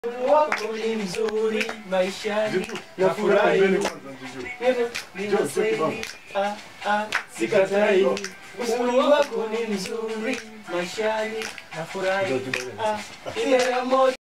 wako ni mzuri maishani na furahi. Sikatai. Uzuri wako ni mzuri maishani na furahi.